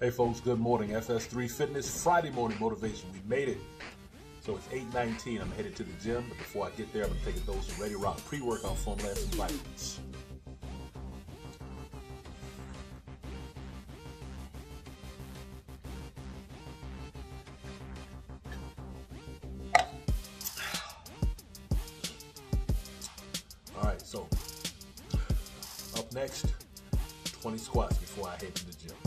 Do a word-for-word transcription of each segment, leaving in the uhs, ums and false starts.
Hey folks, good morning. F S three Fitness Friday morning motivation. We made it. So it's eight nineteen. I'm headed to the gym, but before I get there, I'm gonna take a dose of Readyrock pre-workout foam labs and vitamins. All right, so up next, twenty squats before I head to the gym.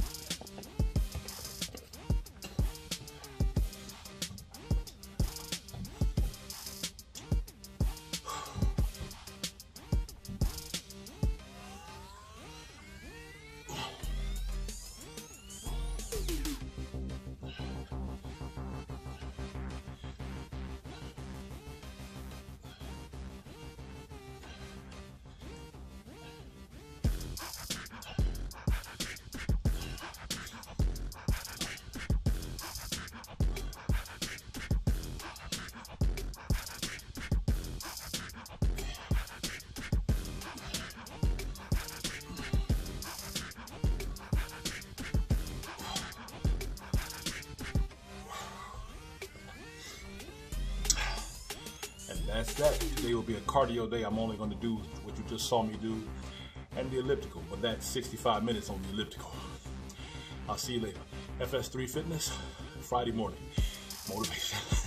That's that. Today will be a cardio day. I'm only going to do what you just saw me do and the elliptical, but that's sixty-five minutes on the elliptical. I'll see you later. F S three Fitness, Friday morning motivation.